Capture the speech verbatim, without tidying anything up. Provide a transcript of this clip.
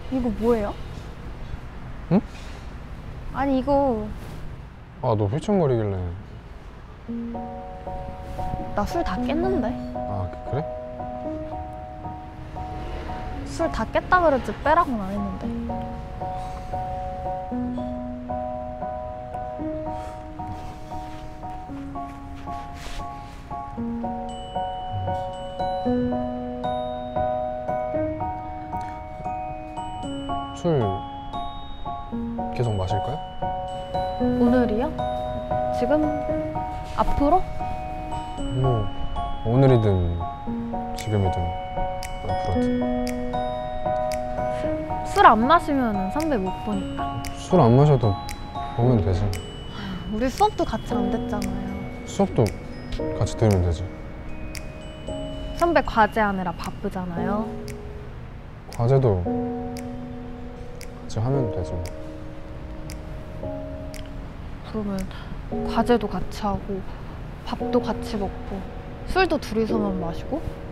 이거 뭐예요? 응? 아니 이거 아, 너 휘청거리길래. 나 술 다 깼는데. 아, 그래? 술 다 깼다 그랬지 빼라고는 안 했는데. 술 계속 마실까요? 오늘이요? 지금? 앞으로? 뭐 오늘이든 지금이든 앞으로든. 술 안 마시면 선배 못 보니까. 술 안 마셔도 보면 되지. 우리 수업도 같이 안 됐잖아요. 수업도 같이 들으면 되지. 선배 과제하느라 바쁘잖아요. 과제도 같이 하면 되지 뭐. 그러면 과제도 같이 하고 밥도 같이 먹고 술도 둘이서만 마시고